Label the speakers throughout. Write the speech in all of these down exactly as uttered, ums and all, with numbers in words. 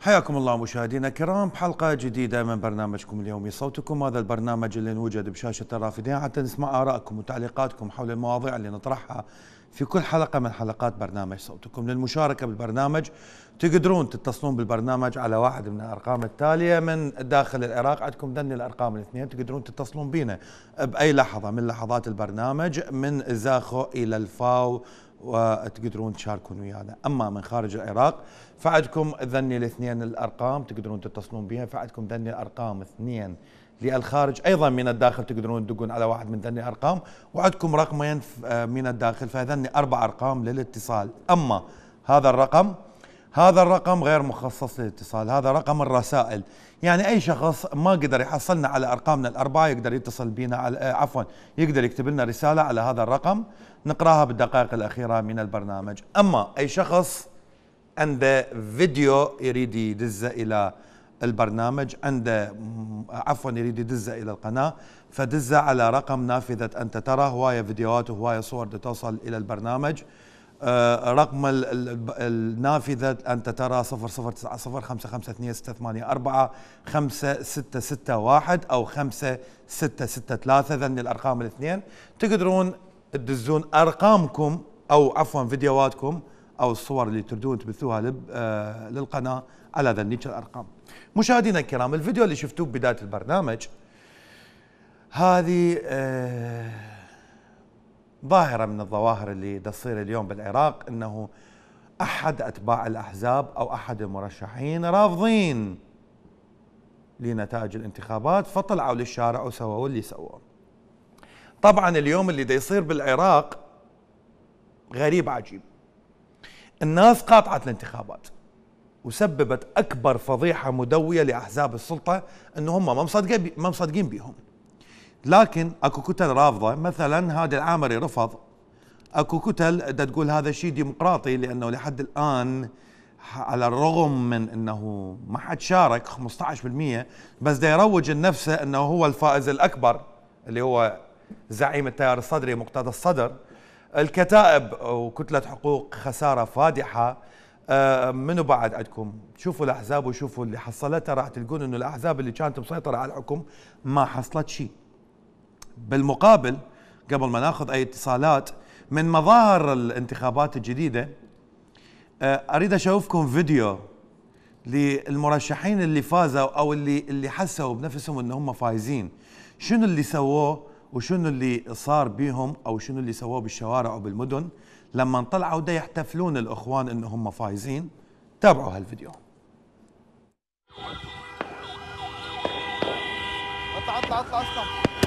Speaker 1: حياكم الله مشاهدينا الكرام بحلقة جديدة من برنامجكم اليومي صوتكم. هذا البرنامج اللي نوجد بشاشة الرافدين حتى نسمع آرائكم وتعليقاتكم حول المواضيع اللي نطرحها في كل حلقة من حلقات برنامج صوتكم. للمشاركة بالبرنامج تقدرون تتصلون بالبرنامج على واحد من الأرقام التالية من داخل العراق. عندكم ذني الأرقام الاثنين تقدرون تتصلون بينا بأي لحظة من لحظات البرنامج من زاخو إلى الفاو وتقدرون تشاركون ويانا. أما من خارج العراق فعندكم ذني الاثنين الأرقام تقدرون تتصلون بها، فعندكم ذني الأرقام اثنين للخارج. أيضا من الداخل تقدرون تدقون على واحد من ذني الأرقام، وعندكم رقمين من الداخل، فذني أربع أرقام للاتصال. أما هذا الرقم هذا الرقم غير مخصص للاتصال، هذا رقم الرسائل. يعني أي شخص ما قدر يحصلنا على أرقامنا الأربعة يقدر يتصل بينا على عفوا يقدر يكتب لنا رسالة على هذا الرقم نقراها بالدقائق الأخيرة من البرنامج. أما أي شخص عنده فيديو يريد يدزه إلى البرنامج، عنده عفوا يريد يدزه إلى القناة، فدزه على رقم نافذة أنت ترى. هواية فيديوهات وهواية صور توصل إلى البرنامج. آه رقم النافذة أنت ترى صفر صفر تسعة صفر خمسة خمسة اثنين ستة ثمانية أربعة خمسة ستة ستة واحد أو خمسة ستة ستة ثلاثة. ذني الأرقام الاثنين تقدرون تدزون أرقامكم أو عفوا فيديوهاتكم أو الصور اللي تريدون تبثوها للقناة على ذنيك الأرقام. مشاهدينا الكرام، الفيديو اللي شفتوه بداية البرنامج هذه آه ظاهرة من الظواهر اللي تصير اليوم بالعراق، أنه أحد أتباع الأحزاب أو أحد المرشحين رافضين لنتائج الانتخابات فطلعوا للشارع وسووا اللي سووه. طبعا اليوم اللي دا يصير بالعراق غريب عجيب. الناس قاطعت الانتخابات وسببت أكبر فضيحة مدوية لأحزاب السلطة أن هم ما مصدقين ما مصدقين بيهم، لكن اكو كتل رافضه. مثلا هذا العامري رفض، اكو كتل دا تقول هذا شيء ديمقراطي، لانه لحد الان على الرغم من انه ما حد شارك خمسة عشر بالمئة بس دا يروج لنفسه انه هو الفائز الاكبر، اللي هو زعيم التيار الصدري مقتدى الصدر. الكتائب وكتله حقوق خساره فادحه. آه منو بعد عندكم؟ شوفوا الاحزاب وشوفوا اللي حصلتها، راح تلقون انه الاحزاب اللي كانت مسيطره على الحكم ما حصلت شيء. بالمقابل قبل ما ناخذ اي اتصالات، من مظاهر الانتخابات الجديده اريد اشوفكم فيديو للمرشحين اللي فازوا او اللي اللي حسوا بنفسهم ان هم فايزين، شنو اللي سووه وشنو اللي صار بيهم او شنو اللي سووه بالشوارع وبالمدن لما طلعوا دا يحتفلون الاخوان ان هم فايزين. تابعوا هالفيديو.
Speaker 2: اطلع اطلع اطلع اطلع.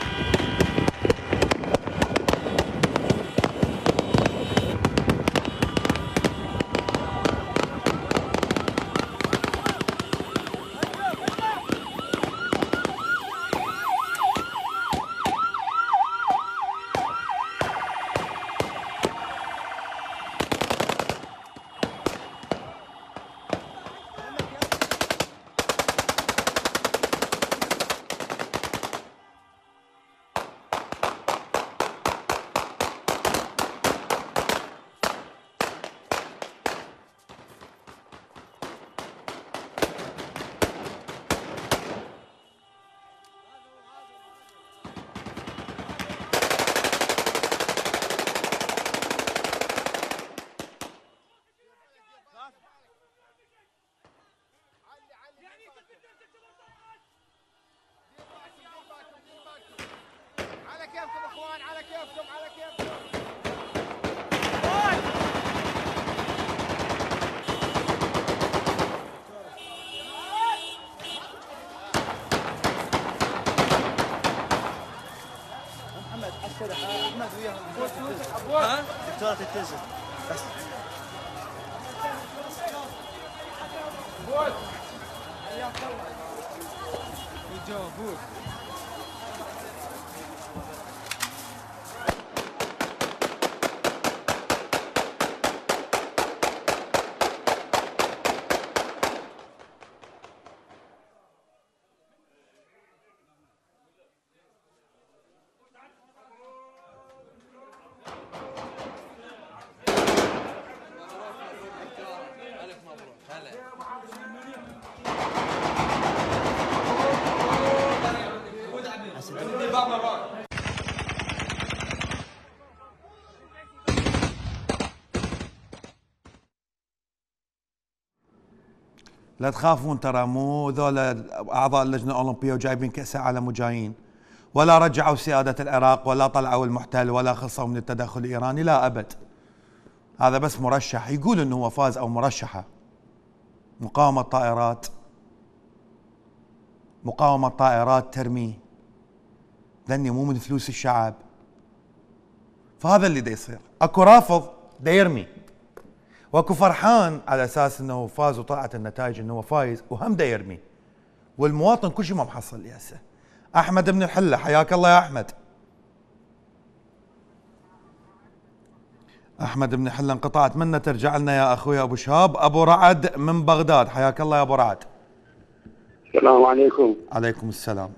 Speaker 2: على كيفكم اخوان، على كيفكم على كيفكم. محمد حسن احمد وياهم ها دكتورة التزم بس بود حياك الله يجاوبوك.
Speaker 1: لا تخافون، ترى مو ذولا اعضاء اللجنه الاولمبيه وجايبين كاس العالم وجايين، ولا رجعوا سياده العراق ولا طلعوا المحتل ولا خلصوا من التدخل الايراني، لا ابد. هذا بس مرشح يقول انه هو فاز او مرشحه. مقاومه طائرات، مقاومه طائرات ترمي، لاني مو من فلوس الشعب. فهذا اللي دا يصير، اكو رافض دا يرمي، واكو فرحان على اساس انه فاز وطلعت النتائج انه هو فايز وهم دا يرمي. والمواطن كل شيء ما محصل لي هسه. احمد بن الحله، حياك الله يا احمد. احمد بن الحله انقطعت منا، ترجع لنا يا اخوي ابو شهاب. ابو رعد من بغداد، حياك الله يا ابو رعد.
Speaker 3: السلام عليكم.
Speaker 1: عليكم السلام.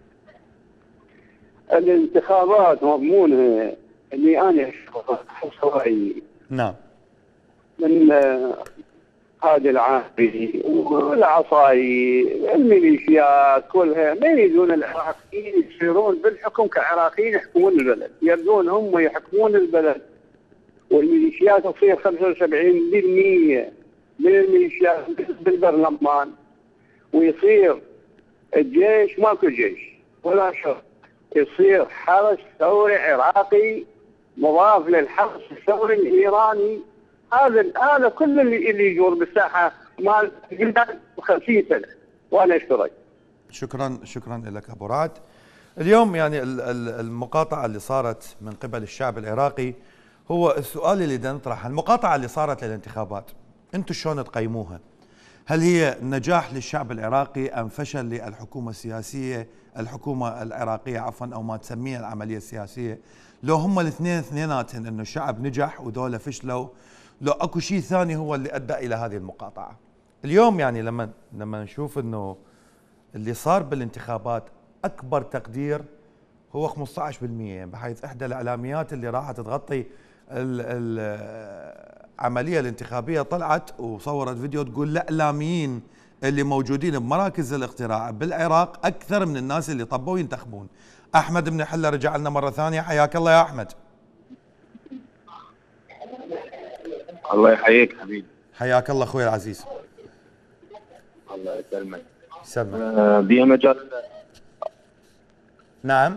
Speaker 3: الانتخابات مضمونها اللي انا حسوي
Speaker 1: نعم.
Speaker 3: من هذا العافي والعصاي الميليشيات كلها ما يريدون العراقيين يصيرون بالحكم كعراقيين يحكمون البلد، يريدون هم يحكمون البلد، والميليشيات تصير خمسة وسبعين بالمئة من الميليشيات بالبرلمان، ويصير الجيش ماكو جيش ولا شرط، يصير حرس ثوري عراقي مضاف للحرس الثوري الايراني. هذا هذا كل اللي اللي يدور بالساحه مال خمسين سنه، وانا اشكرك.
Speaker 1: شكرا شكرا لك ابو رعد. اليوم يعني المقاطعه اللي صارت من قبل الشعب العراقي، هو السؤال اللي بدنا نطرحه، المقاطعه اللي صارت للانتخابات انتم شلون تقيموها؟ هل هي نجاح للشعب العراقي ام فشل للحكومه السياسيه، الحكومه العراقيه عفوا، او ما تسميها العمليه السياسيه؟ لو هم الاثنين اثنيناتهم انه الشعب نجح ودوله فشلوا، لو اكو شيء ثاني هو اللي ادى الى هذه المقاطعه؟ اليوم يعني لما لما نشوف انه اللي صار بالانتخابات اكبر تقدير هو خمسة عشر بالمئة، بحيث احدى الاعلاميات اللي راحت تغطي العمليه الانتخابيه طلعت وصورت فيديو تقول الاعلاميين اللي موجودين بمراكز الاقتراع بالعراق اكثر من الناس اللي طبوا ينتخبون. احمد بن حله رجع لنا مره ثانيه، حياك الله يا احمد.
Speaker 4: الله يحييك حبيبي.
Speaker 1: حياك الله اخوي العزيز.
Speaker 4: الله يسلمك.
Speaker 1: يسلمك.
Speaker 4: آه بيها مجال.
Speaker 1: نعم.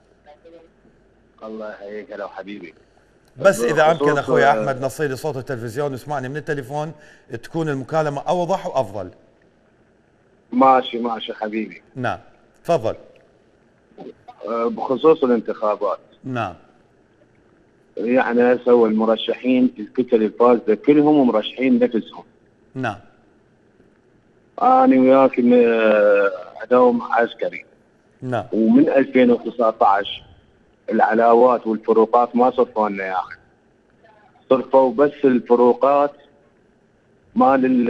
Speaker 4: الله يحييك لو حبيبي.
Speaker 1: بس اذا امكن اخوي احمد نصي لي صوت التلفزيون واسمعني من التليفون تكون المكالمه اوضح وافضل.
Speaker 4: ماشي ماشي حبيبي.
Speaker 1: نعم تفضل.
Speaker 4: آه بخصوص الانتخابات.
Speaker 1: نعم.
Speaker 4: يعني هسه المرشحين الكتل الفازه كلهم مرشحين نفسهم.
Speaker 1: نعم.
Speaker 4: انا وياك عدوهم عسكري.
Speaker 1: نعم.
Speaker 4: ومن ألفين وتسعة عشر العلاوات والفروقات ما صرفوا لنا يا اخي. صرفوا بس الفروقات مال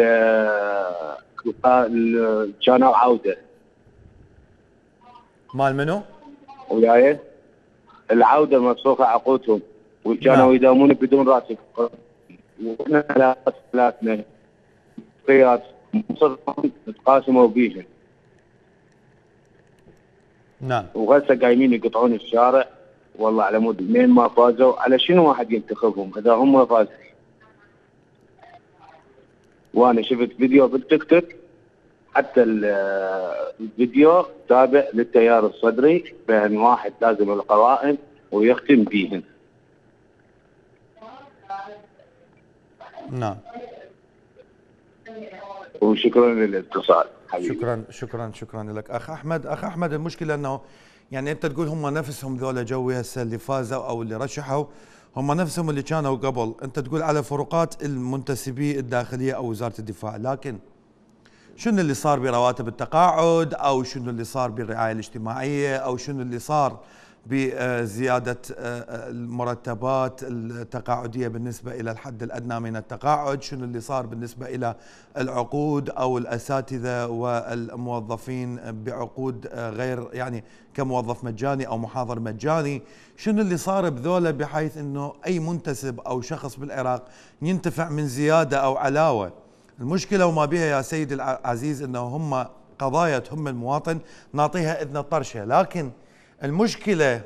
Speaker 4: ال كانوا عوده.
Speaker 1: مال منو؟
Speaker 4: وياي؟ العوده مسروقه عقودهم وكانوا يداومون بدون راتب. واحنا علاقات ثلاثنا قياس مصرفهم تقاسموا بيهم.
Speaker 1: نعم.
Speaker 4: وهسه قايمين يقطعون الشارع والله على مود مين ما فازوا، على شنو واحد ينتخبهم اذا هم فازوا؟ وانا شفت فيديو بالتيك توك، حتى الفيديو تابع للتيار الصدري بان واحد لازم القوائم ويختم بيهن.
Speaker 1: نعم.
Speaker 4: وشكرا للاتصال حبيبي.
Speaker 1: شكرا شكرا شكرا لك اخ احمد. اخ احمد المشكله انه يعني انت تقول هم نفسهم ذولا جوي هسه اللي فازوا او اللي رشحوا هم نفسهم اللي كانوا قبل، انت تقول على فروقات المنتسبي الداخليه او وزاره الدفاع، لكن شنو اللي صار برواتب التقاعد او شنو اللي صار بالرعايه الاجتماعيه او شنو اللي صار بزيادة المرتبات التقاعدية بالنسبة إلى الحد الأدنى من التقاعد، شنو اللي صار بالنسبة إلى العقود أو الأساتذة والموظفين بعقود غير يعني كموظف مجاني أو محاضر مجاني، شنو اللي صار بذولا بحيث أنه أي منتسب أو شخص بالعراق ينتفع من زيادة أو علاوة. المشكلة وما بها يا سيدي العزيز أنه هم قضايا تهم المواطن نعطيها إذن الطرشة، لكن المشكلة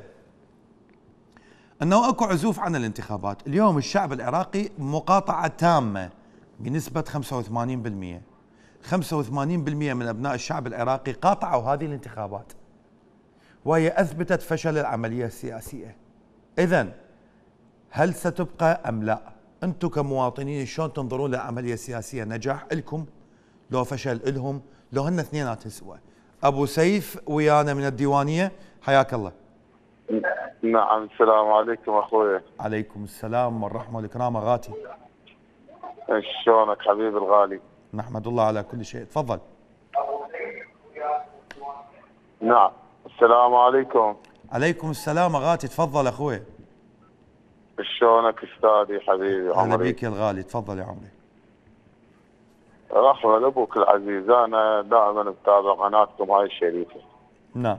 Speaker 1: أنه أكو عزوف عن الانتخابات. اليوم الشعب العراقي مقاطعة تامة بنسبة خمسة وثمانين بالمئة، خمسة وثمانين بالمئة من أبناء الشعب العراقي قاطعوا هذه الانتخابات، وهي أثبتت فشل العملية السياسية. إذن هل ستبقى أم لا؟ أنتم كمواطنين شلون تنظرون للعملية السياسية؟ نجاح إلكم لو فشل إلهم لو هن اثنيناتهم سوا؟ أبو سيف ويانا من الديوانية، حياك الله.
Speaker 5: نعم، السلام عليكم اخوي.
Speaker 1: عليكم السلام والرحمة والإكرام أغاتي.
Speaker 5: شلونك حبيبي الغالي؟
Speaker 1: نحمد الله على كل شيء، تفضل.
Speaker 5: نعم، السلام عليكم.
Speaker 1: عليكم السلام أغاتي، تفضل أخوي.
Speaker 5: شلونك استاذي حبيبي عمري؟
Speaker 1: أهلا بك يا الغالي، تفضل يا عمري.
Speaker 5: رحمة لابوك العزيز، انا دائما اتابع قناتكم هاي الشريفة.
Speaker 1: نعم.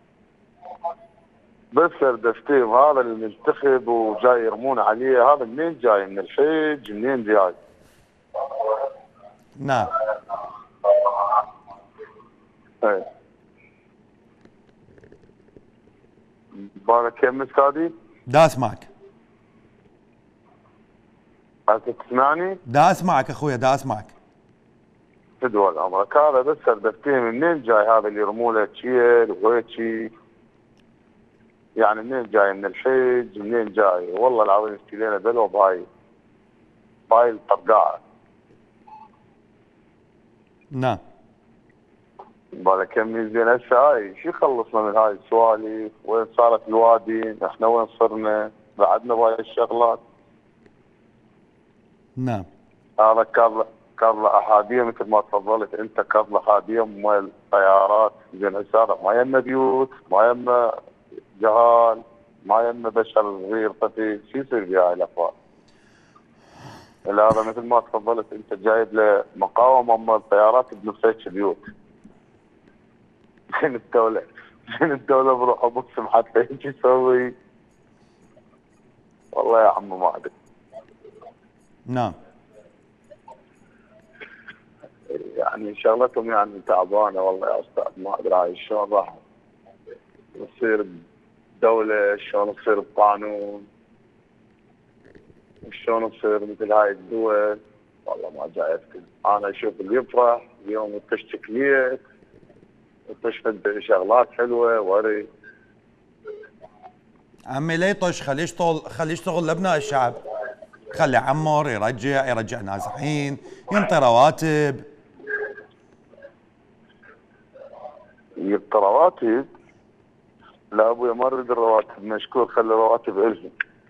Speaker 5: بس الدستيم هذا المنتخب وجاي يرمون عليه، هذا منين جاي؟ من الحج؟ منين جاي؟
Speaker 1: نعم.
Speaker 5: ايه. بارك كم استاذي؟
Speaker 1: دا اسمعك.
Speaker 5: انت تسمعني؟
Speaker 1: دا اسمعك اخويا، دا اسمعك.
Speaker 5: تدول امرك، هذا بس الدستيم منين جاي هذا اللي يرمونه تشيل وهيك؟ يعني منين جاي؟ من الحج؟ منين جاي؟ والله العظيم اشترينا بلو بهاي بهاي الطرقاعه.
Speaker 1: نعم.
Speaker 5: بالك كم زين هسه هاي شو خلصنا من هاي السواليف؟ وين صارت الوادي؟ احنا وين صرنا؟ بعدنا بهاي الشغلات.
Speaker 1: نعم.
Speaker 5: هذا كارلا كارلا احاديه مثل ما تفضلت انت، كارلا احاديه مال طيارات. زين هسه ما يمنا بيوت، ما يمنا جهال، ما يمنا بشر صغير طفل، شو يصير بهاي الاخبار؟ هذا مثل ما تفضلت انت جايب له مقاومه مال الطيارات بنفس بيوت. زين الدوله زين الدوله بروحه بقسم حتى هيك يسوي. والله يا عم ما ادري.
Speaker 1: نعم.
Speaker 5: يعني شغلتهم يعني تعبانه والله يا استاذ، ما ادري هاي شلون راح تصير الدوله، شلون تصير القانون، شلون تصير مثل هاي الدول. والله ما جاي افتكر. انا اشوف اللي يفرح اليوم يطش تكليت، يطش شغلات حلوه وري.
Speaker 1: عمي لا يطش، خليه يشتغل، خليه يشتغل لابناء الشعب، خليه يعمر، يرجع يرجع نازحين، ينطي رواتب.
Speaker 5: يبطي رواتب؟ لا ابويا ما نريد الرواتب، مشكور خلي الرواتب الهم.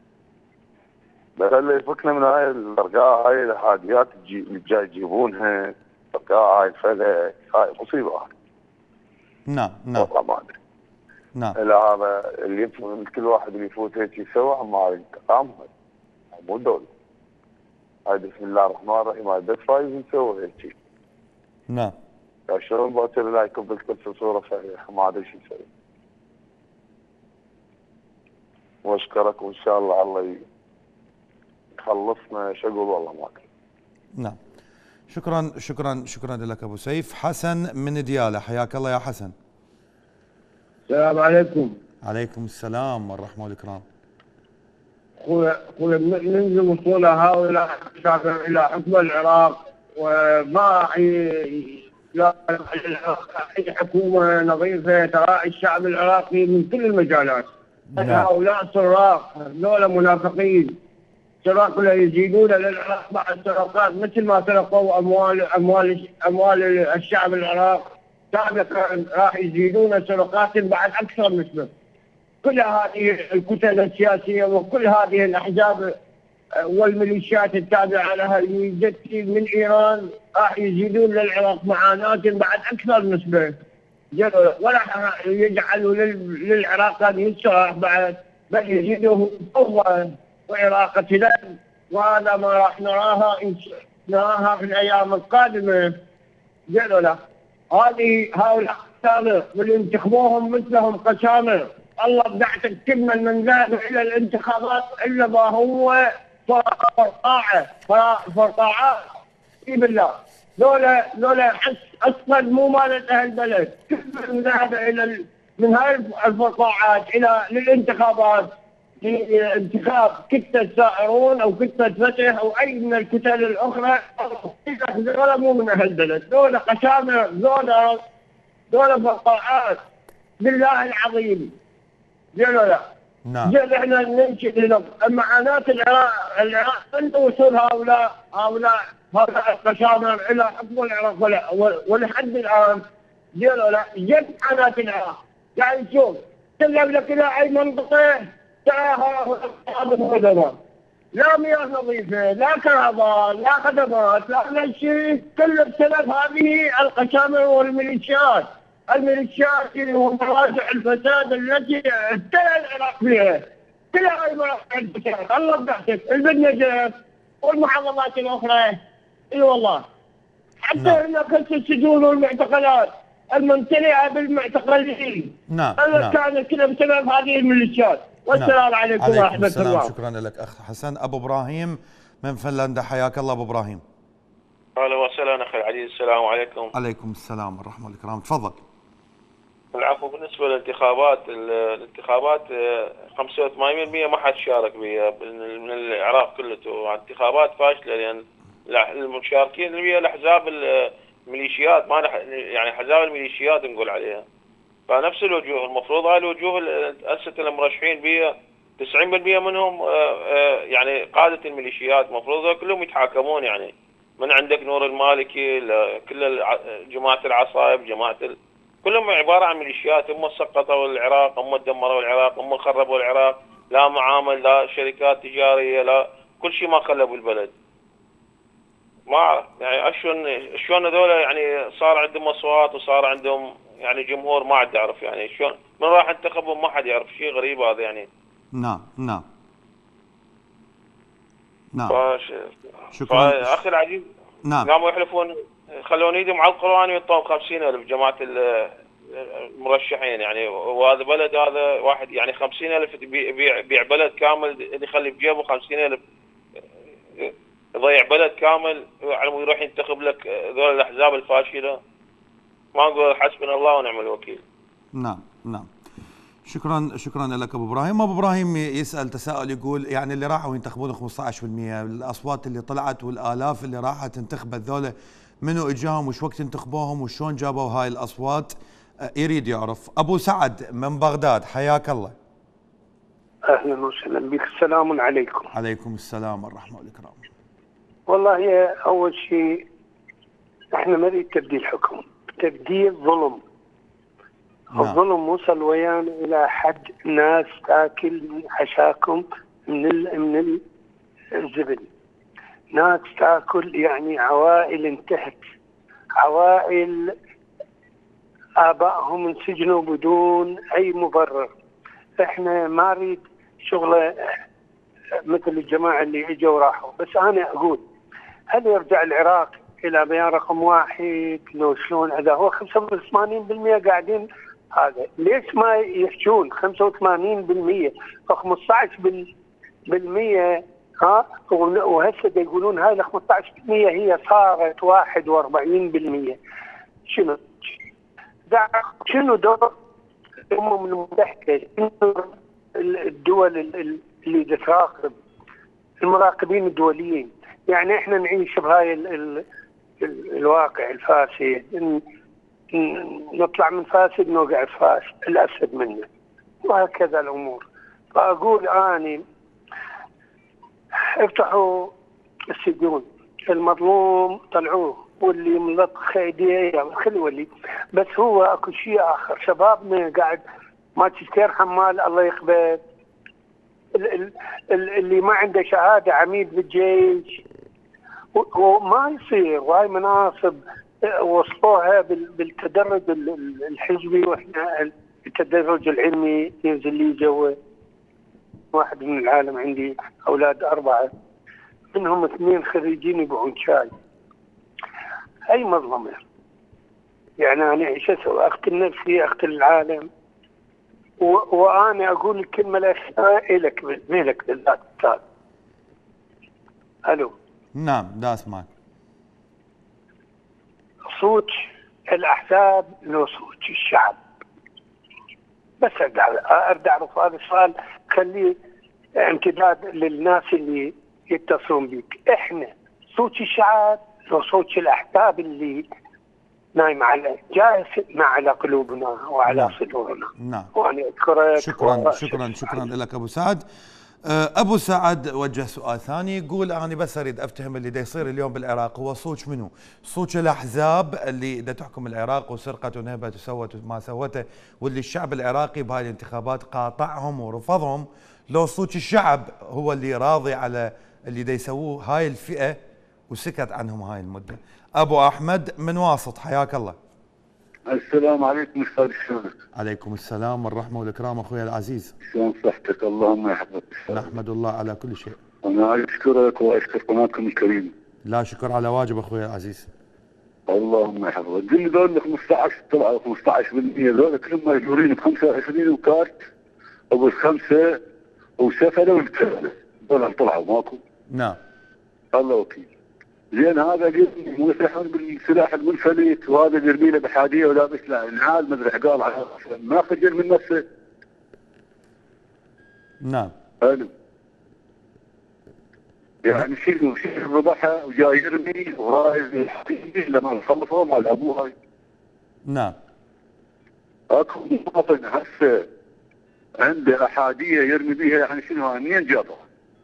Speaker 5: خلي يفكنا من هاي الارقاء، هاي الحاديات اللي جاي يجيبونها، الارقاء هاي الفلك، هاي مصيبه هاي.
Speaker 1: نعم نعم.
Speaker 5: والله ما ادري.
Speaker 1: نعم.
Speaker 5: لا هذا اللي يفوت، كل واحد اللي يفوت هيك يسوي ما انتقام، مو دوله. هاي بسم الله الرحمن الرحيم، هاي بس فايز نسوي هيك.
Speaker 1: نعم.
Speaker 5: شلون باكر لا يكب الكل صوره صحيحه، ما ادري شو يسوي. واشكرك وان شاء الله الله يخلصنا. شو اقول والله ما ادري.
Speaker 1: نعم. شكرا شكرا شكرا لك ابو سيف. حسن من دياله، حياك الله يا حسن.
Speaker 6: السلام عليكم.
Speaker 1: عليكم السلام والرحمه والإكرام.
Speaker 6: اخوي اخوي منذ وصول هؤلاء الشباب الى حكم العراق وما لا اي حكومه نظيفه تراعي الشعب العراقي من كل المجالات. نعم. هؤلاء سراق، هذول منافقين، سراق لا يزيدون للعراق بعد سرقات مثل ما سرقوا اموال اموال اموال الشعب العراق سابقا، راح يزيدون سرقات بعد اكثر نسبه. كل هذه الكتل السياسيه وكل هذه الاحزاب والميليشيات التابعه لها اللي من ايران راح يزيدون للعراق معاناه بعد اكثر نسبه. ولا يجعلوا للعراق ان يستراح بعد، بل يزيدوا قوه وإراقة لهم. وهذا ما راح نراها نراها في الايام القادمه. قالوا له هذه هؤلاء قسامه واللي انتخبوهم مثلهم قسامه. الله بدعتك كمل من ذهب الى الانتخابات الا ما هو فرقاعه فرقاعات. اي بالله لولا لولا حس اصلا مو مالت اهل البلد، كل من ذهب الى من هاي الفرقاعات الى للانتخابات في انتخاب كتلة ثائرون او كتلة فتح او اي من الكتل الاخرى ولا مو من اهل البلد، دول قشامر، دول دول بقاعات بالله العظيم. قالوا لا.
Speaker 1: نعم.
Speaker 6: جل احنا نمشي لنقطة، معاناة العراق العراق عند وصول هؤلاء هؤلاء هؤلاء القشامر الى حكم العراق ولا ولحد الان قالوا لا جد معاناة العراق. يعني شوف تذهب لك الى اي منطقة تراها خدمات، لا مياه نظيفة، لا كهرباء، لا خدمات، لا شيء، كله بسبب هذه القشامر والميليشيات. الميليشيات ومراجع الفساد التي ابتلى العراق فيها، كلها هاي مراجع الفساد، الله بحثك، البنجة والمحافظات الاخرى، اي والله. حتى
Speaker 1: نعم.
Speaker 6: هناك السجون والمعتقلات الممتلئة بالمعتقلين.
Speaker 1: نعم.
Speaker 6: نعم. كانت كلها بسبب هذه الميليشيات. والسلام نعم. عليكم ورحمة
Speaker 1: السلام.
Speaker 6: الله.
Speaker 1: شكرا لك أخ حسن. أبو إبراهيم من فنلندا، حياك الله أبو إبراهيم.
Speaker 7: أهلا وسهلا أخي العزيز، السلام عليكم.
Speaker 1: عليكم السلام ورحمة الله والإكرام، تفضل.
Speaker 7: العفو. بالنسبة للانتخابات الانتخابات خمسة وثمانين بالمئة ما حد شارك بها من العراق كلته، انتخابات فاشلة لأن المشاركين اللي هي الأحزاب الميليشيات ما يعني أحزاب الميليشيات نقول عليها. فنفس الوجوه المفروض هاي الوجوه هسه المرشحين بها تسعين بالمئة منهم يعني قادة الميليشيات، المفروض كلهم يتحاكمون. يعني من عندك نور المالكي، كل جماعة العصائب، جماعة ال... كلهم عبارة عن ميليشيات، هم سقطوا العراق، هم دمروا العراق، هم خربوا العراق، لا معامل، لا شركات تجارية، لا كل شيء ما خلوا البلد. ما اعرف يعني شلون شلون هذول يعني صار عندهم اصوات وصار عندهم يعني جمهور، ما عاد اعرف يعني شلون من راح انتخبهم، ما حد يعرف. شيء غريب هذا يعني.
Speaker 1: نعم نعم نعم.
Speaker 7: فاش...
Speaker 1: شكرا
Speaker 7: اخي العزيز.
Speaker 1: نعم.
Speaker 7: قاموا يحلفون خلون ايدهم على القران ويعطون خمسين ألف جماعه المرشحين يعني. وهذا بلد هذا واحد يعني خمسين ألف يبيع بيع بلد كامل، اللي يخلي بجيبه خمسين ألف يضيع بلد كامل ويروح ينتخب لك ذول الاحزاب الفاشله. ما نقول حسبنا الله ونعم الوكيل.
Speaker 1: نعم نعم. شكرا شكرا لك ابو ابراهيم. ابو ابراهيم يسال تساؤل يقول يعني اللي راحوا ينتخبون خمسة عشر بالمئة، الاصوات اللي طلعت والالاف اللي راحت انتخبت ذولا منو اجاهم وش وقت انتخبوهم وشلون جابوا هاي الاصوات؟ يريد يعرف. ابو سعد من بغداد، حياك الله.
Speaker 8: اهلا وسهلا بك، السلام عليكم.
Speaker 1: عليكم السلام ورحمه والاكرام.
Speaker 8: والله يا اول شيء احنا نريد تبديل حكم، تبديل ظلم. نعم. الظلم وصل ويانا الى حد ناس تاكل من حشاكم من ال من الزبل، ناس تاكل يعني عوائل انتهت، عوائل ابائهم انسجنوا بدون اي مبرر. احنا ما نريد شغله مثل الجماعه اللي اجوا وراحوا. بس انا اقول هل يرجع العراق الى بيان رقم واحد لو شلون؟ هذا هو خمسة وثمانين بالمئة قاعدين. هذا ليش ما يحجون خمسة وثمانين بالمئة خمسة عشر بالمئة؟ ها وهسه يقولون هاي ال خمسة عشر بالمئة هي صارت واحد وأربعين بالمئة. شنو شنو دور الامم المتحده؟ الدول اللي تراقب، المراقبين الدوليين. يعني احنا نعيش بهاي ال ال الواقع الفاسد، نطلع من فاسد نوقع فاسد الاسد منه، وهكذا الامور. فاقول اني افتحوا السجون، المظلوم طلعوه، واللي ملطخ ايديه خلي ولي. بس هو اكو شيء اخر، شبابنا قاعد ماجستير حمال الله يقبل، اللي ما عنده شهاده عميد بالجيش، وما يصير. وهاي مناصب وصلوها بالتدرج الحزبي، واحنا التدرج العلمي ينزل لي جوا. واحد من العالم عندي اولاد اربعه منهم اثنين خريجين يبيعون شاي. هاي مظلمه. يعني انا ايش اسوي؟ اقتل نفسي، اقتل العالم؟ وانا اقول الكلمه الاخيره الك مالك بالذات. الو.
Speaker 1: نعم دا اسمعك.
Speaker 8: صوت الاحزاب لو صوت الشعب. بس ارد ارد اعرف هذا السؤال، خليه امتداد للناس اللي يتصلون بك. احنا صوت الشعب لو صوت الاحباب اللي نايم على جالس مع على قلوبنا وعلى
Speaker 1: نعم.
Speaker 8: صدورنا.
Speaker 1: نعم.
Speaker 8: وانا اشكرك.
Speaker 1: شكرا شكرا شكرا لك ابو سعد. ابو سعد وجه سؤال ثاني، يقول انا بس اريد افتهم اللي دا يصير اليوم بالعراق هو صوت منو؟ صوت الاحزاب اللي دا تحكم العراق وسرقت ونهبت وسوت ما سوته، واللي الشعب العراقي بهاي الانتخابات قاطعهم ورفضهم، لو صوت الشعب هو اللي راضي على اللي دا يسووه هاي الفئه وسكت عنهم هاي المده. ابو احمد من واسط، حياك الله.
Speaker 9: السلام عليكم استاذ شلونك؟
Speaker 1: عليكم السلام والرحمه والاكرام اخوي العزيز.
Speaker 9: شلون صحتك؟ اللهم يحفظك.
Speaker 1: نحمد الله على كل شيء.
Speaker 9: انا اشكرك واشكر قناتكم الكريمه.
Speaker 1: لا شكر على واجب اخوي العزيز.
Speaker 9: اللهم يحفظك. قل لي ذول خمسة عشر طلعوا خمسة عشر بالمئة ذول كلهم ماجورين ب خمسة وعشرين وكارت ابو الخمسه وسفلوا وابتسلوا، ذول طلعوا ماكو؟
Speaker 1: نعم.
Speaker 9: الله وكيل. زين هذا قلت مو يسرحون بالسلاح المنفلت، وهذا يرمي له بحاديه ولابس له نعال مدري قال على ما خجل من نفسه.
Speaker 1: نعم.
Speaker 9: حلو. يعني شنو شنو ربحها وجاي يرمي وهاي الحقيقي لما خلصوا مع ابوه هاي.
Speaker 1: نعم.
Speaker 9: اكو مواطن هسه عنده احاديه يرمي بيها، يعني شنو هاي منين جابها؟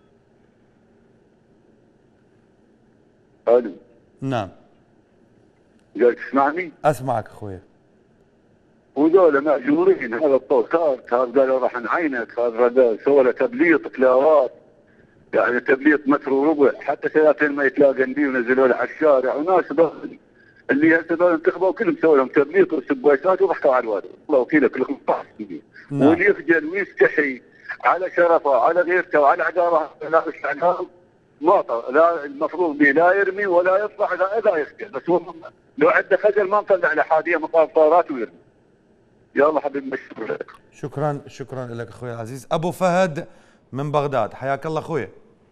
Speaker 9: حلو.
Speaker 1: نعم.
Speaker 9: جاي تسمعني؟
Speaker 1: اسمعك اخوي.
Speaker 9: وذولا ماجورين، هذا الطول كارت، هذا قالوا راح نعينك، هذا سوى له تبليط كلاوات، يعني تبليط متر وربع، حتى ثلاثين ما يتلاقن بيه ونزلوا له على الشارع، وناس اللي هسه ذول انتخبوا كلهم سووا لهم تبليط وسبويسات وضحكوا على الوالد، الله وكيلك كلهم خمسة عشر.
Speaker 1: نعم.
Speaker 9: واللي يخجل ويستحي على شرفه على غيرته وعلى عقاره لابس اعلام ما لا المفروض به لا يرمي ولا يطلع لا لا يخجل، بس هو لو عنده خجل ما نطلع على حاديه مطارات ويرمي. يلا حبيبي مشكور لك.
Speaker 1: شكرا شكرا لك اخوي العزيز. ابو فهد من بغداد، حياك الله اخوي.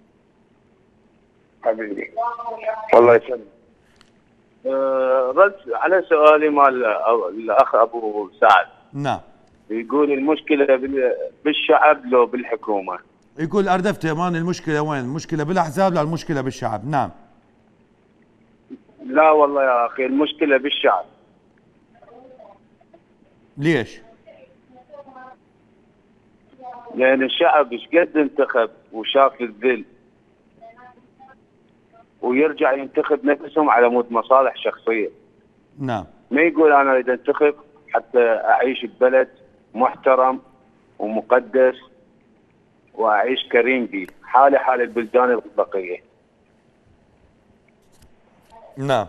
Speaker 4: حبيبي الله يسلمك. أه رد على سؤالي مال الاخ ابو سعد.
Speaker 1: نعم.
Speaker 4: يقول المشكله بالشعب لو بالحكومه.
Speaker 1: يقول اردفت امان المشكله وين؟ المشكله بالاحزاب لا المشكله بالشعب؟ نعم.
Speaker 4: لا والله يا اخي المشكله بالشعب.
Speaker 1: ليش؟
Speaker 4: لان الشعب ايش قد انتخب وشاف الذل ويرجع ينتخب نفسهم على مود مصالح شخصيه.
Speaker 1: نعم.
Speaker 4: ما يقول انا اريد انتخب حتى اعيش ببلد محترم ومقدس واعيش كريم به، حالي حال البلدان البقيه.
Speaker 1: نعم.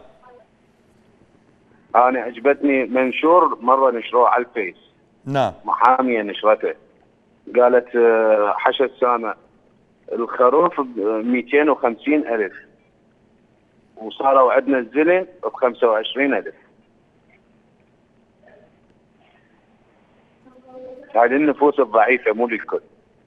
Speaker 4: انا عجبتني منشور مره نشروه على الفيس.
Speaker 1: نعم.
Speaker 4: محاميه نشرته قالت حشا السامة الخروف ب مئتين وخمسين ألف وصاروا عندنا الزلم ب خمسة وعشرين ألف. هذه النفوس الضعيفة مو للكل.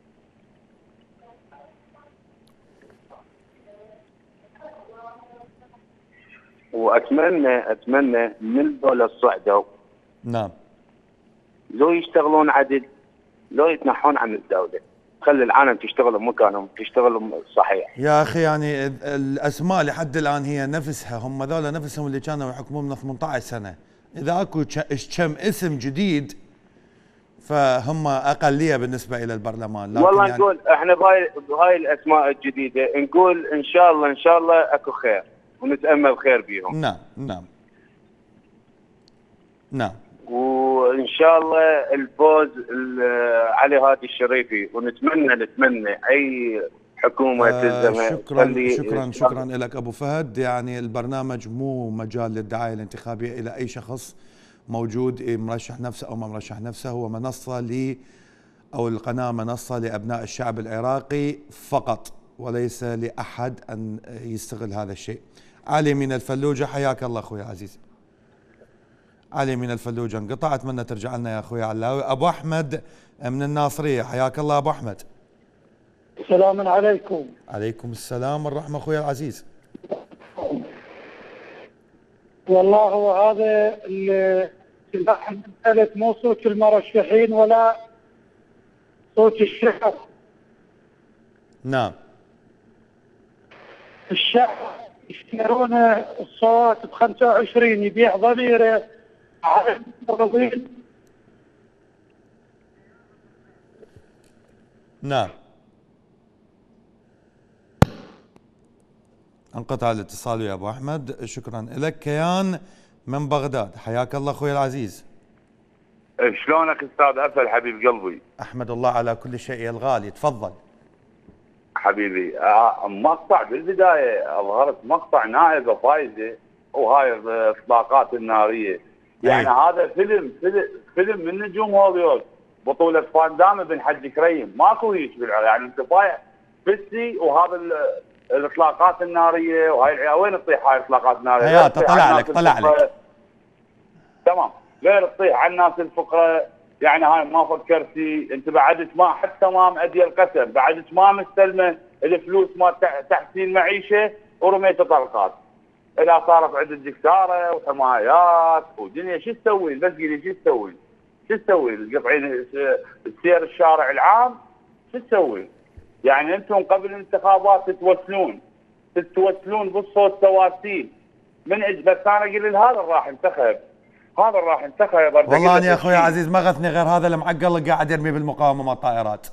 Speaker 4: وأتمنى أتمنى من دول الصعدوا
Speaker 1: نعم
Speaker 4: لو يشتغلون عدل، لو يتنحون عن الدولة، خلي العالم تشتغل بمكانهم، تشتغل صحيح.
Speaker 1: يا اخي يعني الاسماء لحد الان هي نفسها، هم ذولا نفسهم اللي كانوا يحكمون من ثمانية عشر سنه، اذا اكو كم اسم جديد فهم اقليه بالنسبه الى البرلمان. لكن
Speaker 4: والله
Speaker 1: يعني
Speaker 4: نقول احنا بهاي بهاي الاسماء الجديده نقول ان شاء الله ان شاء الله اكو خير ونتامل خير بيهم.
Speaker 1: نعم نعم نعم.
Speaker 4: وان شاء الله الفوز علي هادي الشريفي، ونتمنى نتمنى اي حكومه
Speaker 1: آه
Speaker 4: تلزمها.
Speaker 1: شكرا شكرا شكرا لك ابو فهد. يعني البرنامج مو مجال للدعايه الانتخابيه الى اي شخص موجود مرشح نفسه او ما مرشح نفسه، هو منصه ل او القناه منصه لابناء الشعب العراقي فقط، وليس لاحد ان يستغل هذا الشيء. علي من الفلوجه، حياك الله اخوي العزيز. علي من الفلوجه انقطع، اتمنى ترجع لنا يا اخوي علاوي. ابو احمد من الناصريه، حياك الله ابو احمد.
Speaker 10: السلام عليكم.
Speaker 1: عليكم السلام والرحمه اخوي العزيز.
Speaker 10: والله هو هذا اللي مسألة مو صوت المرشحين ولا صوت الشعب،
Speaker 1: نعم.
Speaker 10: الشعب يشترون الصوت ب خمسة وعشرين، يبيع ضميره على المرضين.
Speaker 1: نعم. انقطع الاتصال يا ابو احمد، شكرا لك. كيان من بغداد، حياك الله اخوي العزيز.
Speaker 5: شلونك استاذ افل حبيب قلبي؟
Speaker 1: احمد الله على كل شيء الغالي، تفضل.
Speaker 5: حبيبي آه مقطع بالبدايه اظهرت مقطع نائبه فايزه وهاي الاطلاقات الناريه، يعني
Speaker 1: أي.
Speaker 5: هذا فيلم فيلم فيلم من نجوم هوليوود، بطوله فان دام بن حج كريم، ماكو هيك بالعراق، يعني انت طايح فيسي وهذا الاطلاقات الناريه وهاي العيال وين تطيح هاي الاطلاقات الناريه؟
Speaker 1: حياته طلع لك طلع لك.
Speaker 5: تمام، غير تطيح على الناس الفقراء، يعني هاي ما فكرتي انت بعد ما حتى تمام ادي القسم، بعد ما مستلمه الفلوس ما تحسين معيشه ورميت طلقات. اذا صارت عندك دكتاره وحمايات ودنيا شو تسوي؟ بس قولي شو تسوي؟ شو تسوي؟ القطعين سير الشارع العام شو تسوي؟ يعني انتم قبل الانتخابات تتوسلون تتوسلون بالصوت تواسيل من اج بس انا اقول هذا راح انتخب، هذا راح انتخب.
Speaker 1: والله انا يا اخوي عزيز ما غثني غير هذا المعقل اللي قاعد يرمي بالمقاومه مال الطائرات.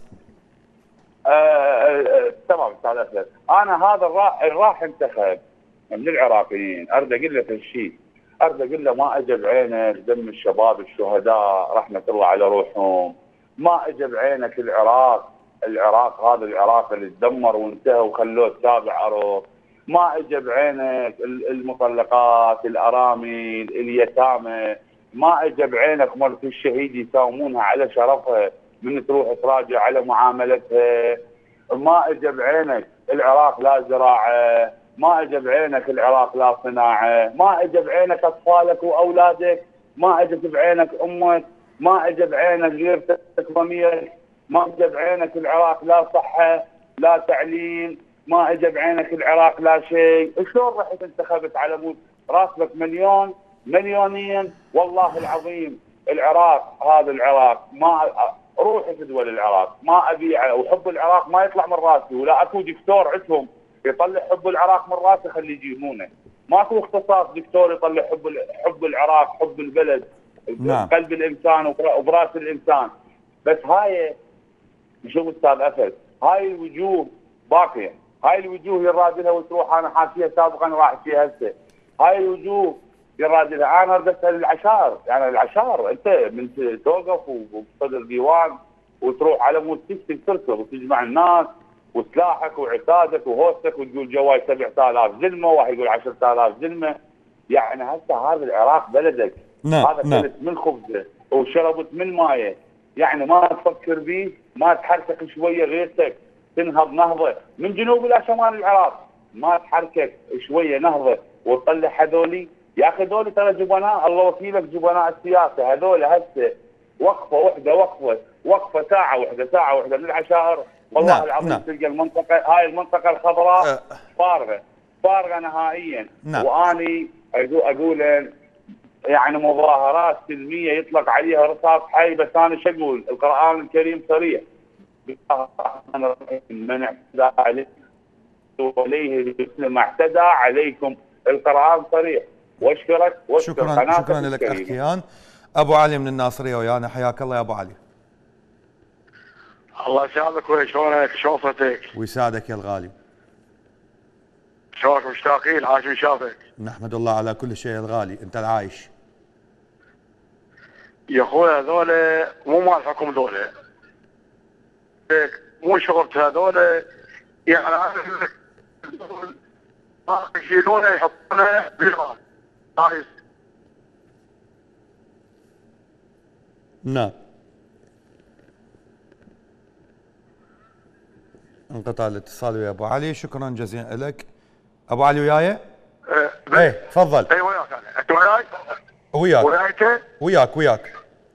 Speaker 5: تمام استاذ اسد، انا هذا راح راح انتخب من العراقيين، اريد اقول لك هالشيء، اريد اقول له ما اجى بعينك دم الشباب الشهداء رحمه الله على روحهم، ما اجى بعينك العراق، العراق هذا العراق اللي تدمر وانتهى وخلوه سابع عروق، ما اجى بعينك المطلقات، الارامل، اليتامى، ما اجى بعينك مرت الشهيد يساومونها على شرفها من تروح تراجع على معاملتها، ما اجى بعينك العراق لا زراعه، ما اجى بعينك العراق لا صناعه، ما اجى بعينك اطفالك واولادك، ما اجت بعينك امك، ما اجى بعينك غيرتك ضميرك، ما اجى بعينك العراق لا صحه لا تعليم، ما اجى بعينك العراق لا شيء، شلون رحت انتخبت على مود راسبك مليون مليونين؟ والله العظيم العراق هذا العراق ما روحي في دول العراق ما ابيعه، وحب العراق ما يطلع من راسي، ولا اكو دكتور عندهم يطلع حب العراق من راسه خليه يجيبونه، ماكو اختصاص دكتور يطلع حب حب العراق، حب البلد،
Speaker 1: نعم.
Speaker 5: قلب الانسان وبراس الانسان. بس هاي شوف استاذ اسد، هاي الوجوه باقيه، هاي الوجوه يراد لها وتروح، انا حاشيها سابقا راح احكيها هسه، هاي الوجوه يراد لها. انا اريد اسال العشار، يعني العشار انت من توقف وبصدر ديوان وتروح على مود تكتب تركض وتجمع الناس وسلاحك وعتادك وهوستك وتقول جواي سبعة آلاف زلمه، واحد يقول عشرة آلاف زلمه، يعني هسه هذا العراق بلدك،
Speaker 1: نعم.
Speaker 5: هذا
Speaker 1: نعم.
Speaker 5: كلت من خبزه وشربت من مايه، يعني ما تفكر بيه، ما تحركك شويه غيرتك تنهض نهضه من جنوب الى شمال العراق، ما تحركك شويه نهضه وتطلع هذولي. يا اخي هذول ترى جبناء، الله وكيلك جبناء السياسه، هذول هسه وقفه واحده وقفه وقفه ساعه واحده ساعه واحده من العشائر، والله
Speaker 1: نعم.
Speaker 5: العظيم
Speaker 1: نعم.
Speaker 5: تلقى المنطقه هاي المنطقه الخضراء
Speaker 1: أه.
Speaker 5: فارغه فارغه نهائيا.
Speaker 1: نعم.
Speaker 5: واني اقول يعني مظاهرات سلميه يطلق عليها رصاص حي، بس انا شو اقول؟ القران الكريم صريح، من اعتدى عليكم وليه ما اعتدى عليكم، القران صريح. واشكرك واشكر
Speaker 1: شكرا شكرا لك اخ كيان. ابو علي من الناصريه ويانا، حياك الله يا ابو علي.
Speaker 11: الله يسعدك ويا شلونك شوفتك؟
Speaker 1: ويسعدك يا الغالي.
Speaker 11: شلونك مشتاقين؟ عاش من شافك.
Speaker 1: نحمد الله على كل شيء الغالي، انت العايش.
Speaker 11: يا اخوي هذول مو مال حكم ذولا، مو شغلة هذول، يعني ما يشيلونه يحطونه بالغاز.
Speaker 1: نعم. انقطع الاتصال ويا ابو علي، شكرا جزيلا لك. ابو علي وياي؟
Speaker 11: ايه
Speaker 1: ايه تفضل.
Speaker 11: اي وياك انا، انت وياي؟
Speaker 1: وياك
Speaker 11: وياك
Speaker 1: وياك وياك.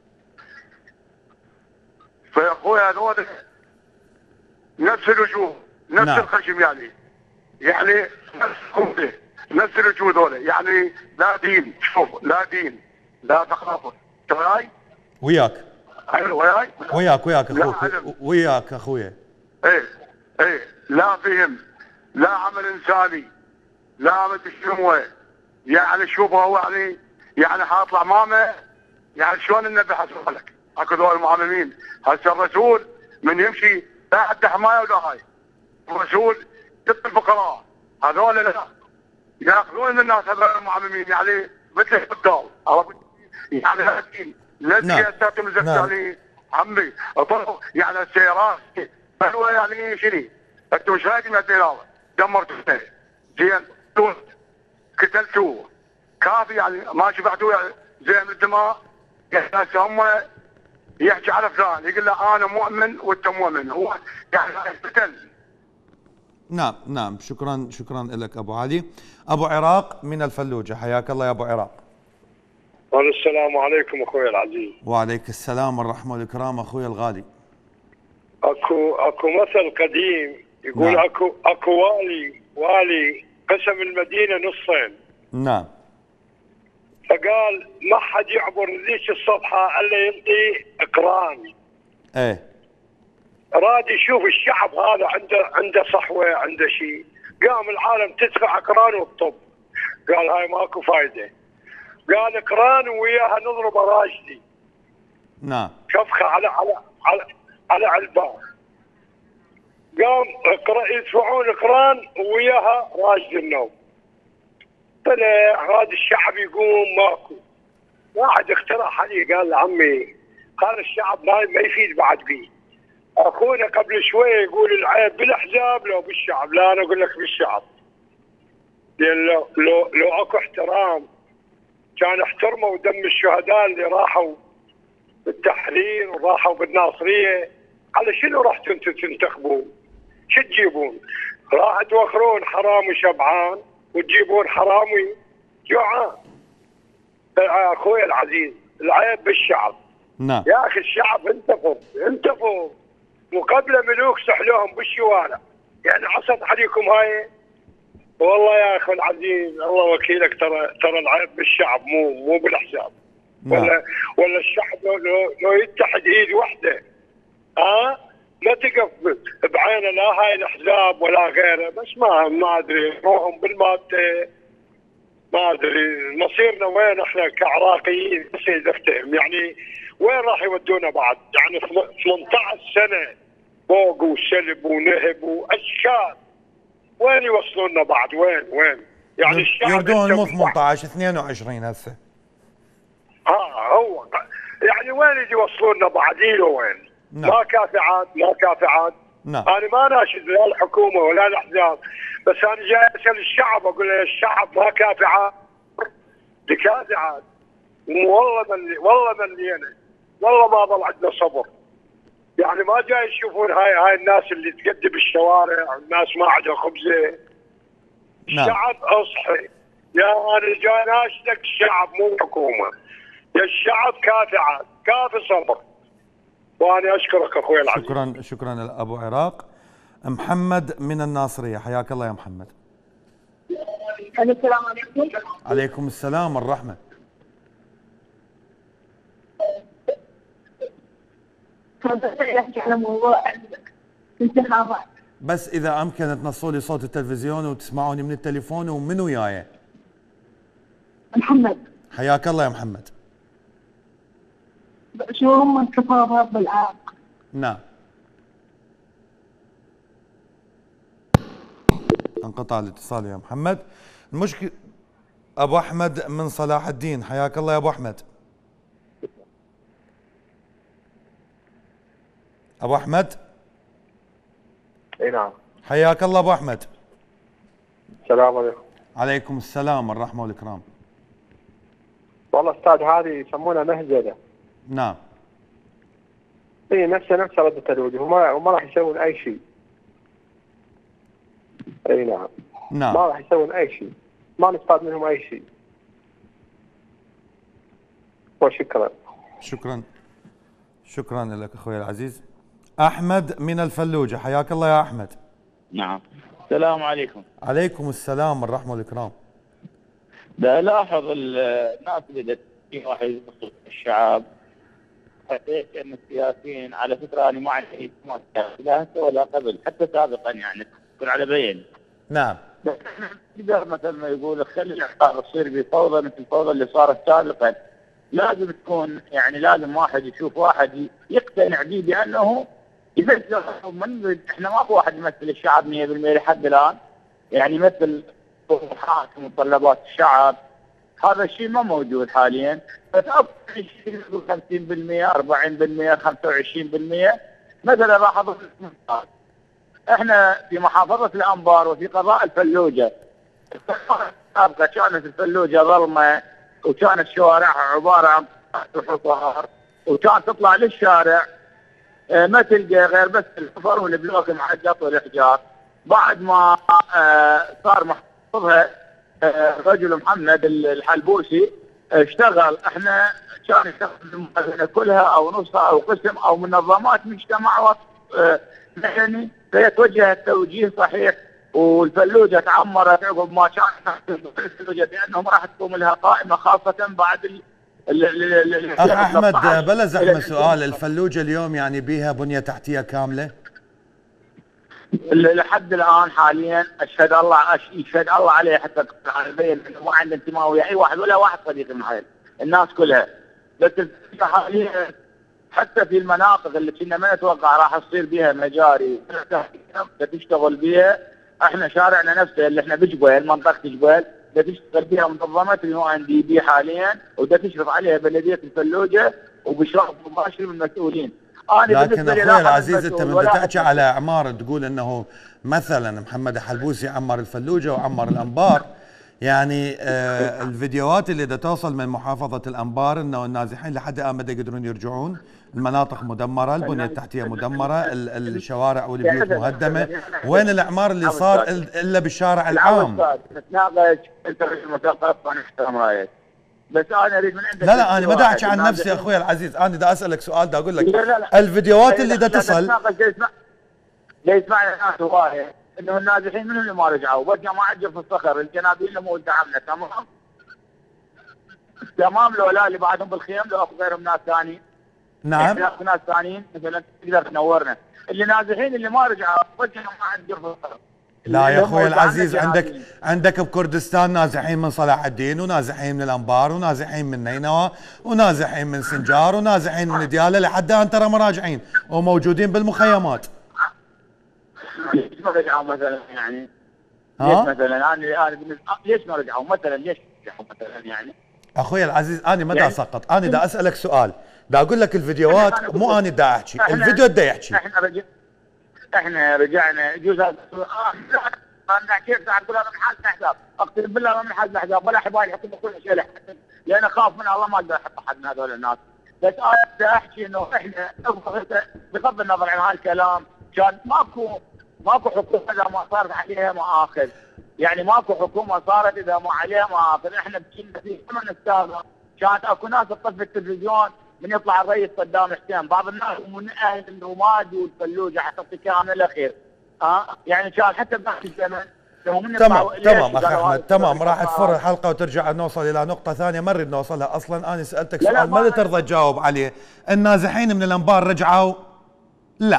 Speaker 11: فيا اخوي هذول نفس الوجوه، نفس
Speaker 1: نعم.
Speaker 11: الخشم، يعني يعني نفس القوة، نفس الوجوه ذولا، يعني لا دين، شوف لا دين لا ثقافه. انت وياي؟
Speaker 1: وياك
Speaker 11: ايوه وياي؟
Speaker 1: وياك وياك اخوك وياك اخويا.
Speaker 11: ايه ايه لا فهم لا عمل انساني لا مدري شنو، يعني شوف هو يعني يعني حاطلع ماما، يعني شلون النبي حسولك اكو ذول المعممين. هسه الرسول من يمشي لا عنده حمايه ولا هاي، الرسول ضد الفقراء هذول لا ياخذون من الناس هذول المعممين يعني مثل الدول عرفت يعني لكن لا سياساتهم يعني عمي اطلعوا يعني السيارات هو يعني شنو انتم مش رايدين هذا دمرتوا زين قتلتوه كافي يعني ما شبعتوا زي من الدماء. يعني هم يحكي على فلان يقول له انا مؤمن وانت مؤمن هو يعني قتل.
Speaker 1: نعم نعم شكرا شكرا لك ابو علي. ابو عراق من الفلوجه حياك الله يا ابو عراق.
Speaker 12: السلام عليكم اخوي العزيز.
Speaker 1: وعليك السلام والرحمه والإكرام اخوي الغالي.
Speaker 12: اكو اكو مثل قديم يقول نعم. اكو اكو والي والي قسم المدينه نصين.
Speaker 1: نعم.
Speaker 12: فقال ما حد يعبر ذيك الصفحه الا ينطي اقران.
Speaker 1: ايه.
Speaker 12: راد يشوف الشعب هذا عنده عنده صحوه عنده شيء، قام العالم تدفع اقران وتطب. قال هاي ماكو فايده. قال اقران وياها نضرب راشدي.
Speaker 1: نعم.
Speaker 12: شفخه على على على على علبان. قام يدفعون اقران وياها راشد النوم. طلع هذا الشعب يقوم ماكو. واحد اقترح علي قال عمي قال الشعب ما ما يفيد بعد بيه. اخونا قبل شويه يقول العيب بالاحزاب لو بالشعب، لا انا اقول لك بالشعب. لان لو لو, لو اكو احترام كان احترموا دم الشهداء اللي راحوا بالتحرير وراحوا بالناصريه. على شنو رحتوا انتم تنتخبون؟ شو تجيبون؟ راح توخرون حرامي شبعان وتجيبون حرامي جوعان. اخوي العزيز العيب بالشعب.
Speaker 1: نعم.
Speaker 12: يا اخي الشعب انتفض انتفض وقبل ملوك سحلوهم بالشوارع، يعني عصت عليكم هاي. والله يا اخي العزيز الله وكيلك ترى ترى العيب بالشعب مو مو بالاحزاب.
Speaker 1: نعم.
Speaker 12: ولا ولا الشعب لو, لو يتحد ايد واحده ها أه؟ ما تقف بعينه لا هاي الاحزاب ولا غيره، بس ما ما ادري روحهم بالماده ما ادري مصيرنا وين احنا كعراقيين. بس افتهم يعني وين راح يودونا بعد؟ يعني ثمانية عشر سنه فوق وسلب ونهب واشكال وين يوصلونا بعد؟ وين وين يعني الشعب
Speaker 1: يردون مو ثمانية عشر اثنين وعشرين هسه.
Speaker 12: ها هو يعني وين يجي يوصلونا بعد؟ له وين؟ نعم. ما كافعات ما كافعات.
Speaker 1: نعم.
Speaker 12: انا ما ناشد لا الحكومه ولا الاحزاب، بس انا جاي اسال الشعب اقول له الشعب ما كافعات بكافعات. والله ملي والله ملينا والله ما ظل عندنا صبر. يعني ما جاي يشوفون هاي هاي الناس اللي تقدم بالشوارع، الناس ما عندها خبزه.
Speaker 1: نعم.
Speaker 12: الشعب اصحي يا انا جاي ناشدك الشعب مو الحكومه. يا الشعب كافعات كافي صبر. وانا اشكرك اخوي العزيز.
Speaker 1: شكرا شكرا ابو عراق. محمد من الناصريه حياك الله يا محمد.
Speaker 13: السلام عليكم.
Speaker 1: عليكم السلام والرحمه.
Speaker 13: يحكي على موضوع الانتخابات.
Speaker 1: بس اذا امكن تنصوا لي صوت التلفزيون وتسمعوني من التليفون. ومن وياي؟
Speaker 13: محمد.
Speaker 1: حياك الله يا محمد.
Speaker 13: شو هم الانتخابات بالعراق؟
Speaker 1: نعم. انقطع الاتصال يا محمد. المشكلة ابو احمد من صلاح الدين حياك الله يا ابو احمد. ابو احمد.
Speaker 14: اي نعم.
Speaker 1: حياك الله ابو احمد.
Speaker 14: السلام عليكم.
Speaker 1: عليكم السلام والرحمه والاكرام.
Speaker 14: والله استاذ هذه يسمونها مهزله.
Speaker 1: نعم.
Speaker 14: اي نفسه نفسه ردة الوجه وما وما راح يسوون اي شيء. اي نعم.
Speaker 1: نعم.
Speaker 14: ما راح يسوون اي شيء، ما نستفاد منهم اي شيء. وشكرا.
Speaker 1: شكرا شكرا لك اخوي العزيز. احمد من الفلوجه حياك الله يا احمد.
Speaker 15: نعم. السلام عليكم.
Speaker 1: عليكم السلام والرحمه والاكرام.
Speaker 15: دا لاحظ الناس اللي راح يوصل الشعب حسيت ان السياسيين على فكره انا ما عندي لا هسه ولا قبل حتى سابقا يعني تكون على بين.
Speaker 1: نعم.
Speaker 15: بس احنا نقدر مثل ما يقول خلي العقاب تصير بفوضى مثل الفوضى اللي صارت سابقا. لازم تكون يعني لازم واحد يشوف واحد يقتنع به بانه يمثل من احنا ماكو واحد يمثل الشعب مية بالمية لحد الان. يعني يمثل طموحات ومتطلبات الشعب. هذا الشيء ما موجود حاليا. بس افضل شيء خمسين بالمية أربعين بالمية خمسة وعشرين بالمية مثلا راح اضيف الاستثمار. احنا في محافظه الانبار وفي قضاء الفلوجه السابقه كانت الفلوجه ظلمه وكانت شوارعها عباره عن حصار وكانت تطلع للشارع اه ما تلقى غير بس الحفر والبلوك معجط والاحجار. بعد ما اه صار محافظها اه رجل محمد الحلبوسي اشتغل احنا كان يستخدم المخزنه كلها او نصها او قسم او منظمات مجتمع اه يعني فيتوجه التوجيه صحيح. والفلوجه تعمرت عقب ما كانت الفلوجه بانهم راح تقوم لها قائمه خاصه بعد ال ال
Speaker 1: اخ احمد بلا زحمه سؤال، الفلوجه اليوم يعني بيها بنيه تحتيه كامله؟
Speaker 15: لحد الان حاليا اشهد الله اشهد الله عليه حتى يبين انه ما عنده انتماء ويا اي واحد ولا واحد صديق معي الناس كلها. بس حاليا حتى في المناطق اللي كنا ما نتوقع راح تصير بها مجاري تشتغل بها. احنا شارعنا نفسه اللي احنا بجبيل منطقه جبيل تشتغل بها منظمه اليو ان دي بي حاليا ودا تشرف عليها بلديه الفلوجه وباشراف مباشر من المسؤولين.
Speaker 1: انا لكن اخوي العزيز انت من تحكي على اعمار تقول انه مثلا محمد حلبوسي عمر الفلوجه وعمر الانبار. يعني آه الفيديوهات اللي دا توصل من محافظه الانبار انه النازحين لحد الان ما يقدرون يرجعون، المناطق مدمره، البنيه التحتيه مدمره، الشوارع والبيوت مهدمه. وين الاعمار اللي صار الا بالشارع العام؟
Speaker 15: نتناقش انت المثقف وانا احترم رايك. بس انا اريد من عندك
Speaker 1: لا لا انا ما دا احكي عن نفسي يا اخوي العزيز، انا دا اسالك سؤال دا اقول لك لا لا لا. الفيديوهات اللي دا تصل
Speaker 15: لا يسمعنا الناس هوايه انه النازحين منهم اللي ما رجعوا بقى ما عجل في الصخر الجنابين اللي مو دعمنا تمام تمام لو لا اللي بعدهم بالخيم لو اخذ غيرهم ناس ثانيين.
Speaker 1: نعم
Speaker 15: اخذ ناس ثانيين مثلا تقدر تنورنا. اللي نازحين اللي ما رجعوا بقى ما عجل في الصخر.
Speaker 1: لا يا اخوي العزيز عندك عندك بكردستان نازحين من صلاح الدين ونازحين من الانبار ونازحين من نينوى ونازحين من سنجار ونازحين من دياله لحد الان ترى مراجعين وموجودين بالمخيمات.
Speaker 15: ليش ما رجعوا مثلا يعني؟ ليش مثلا انا انا ليش ما رجعوا مثلا ليش رجعوا مثلا يعني؟
Speaker 1: اخوي العزيز انا ما دا اسقط، انا دا اسالك سؤال، دا اقول لك الفيديوهات مو انا دا احكي، الفيديو دا يحكي.
Speaker 15: احنا رجع احنا رجعنا يجوز اه انا حكيت عن كل هذا من حال حساب، اقسم بالله ما من حال حساب ولا حبايبي يحطوا كل شيء لحد لان اخاف من الله ما اقدر احط حد من هذول الناس. بس انا دا احكي انه احنا بغض النظر عن هالكلام كان ماكو ماكو حكومه اذا ما صارت عليها مآخذ، يعني ماكو حكومه صارت اذا ما عليها مآخذ. احنا كنا في زمن السابق كانت اكو ناس تطفي التلفزيون من يطلع الرئيس صدام حسين، بعض الناس من اهل الرماد والفلوجه حتى الكلام الاخير ها أه؟ يعني كان حتى بذاك الزمن
Speaker 1: تمام تمام اخ احمد تمام راح تفر الحلقه وترجع نوصل الى نقطه ثانيه ما نريد نوصلها اصلا. انا سالتك سؤال ما ترضى تجاوب عليه. النازحين من الانبار رجعوا؟ لا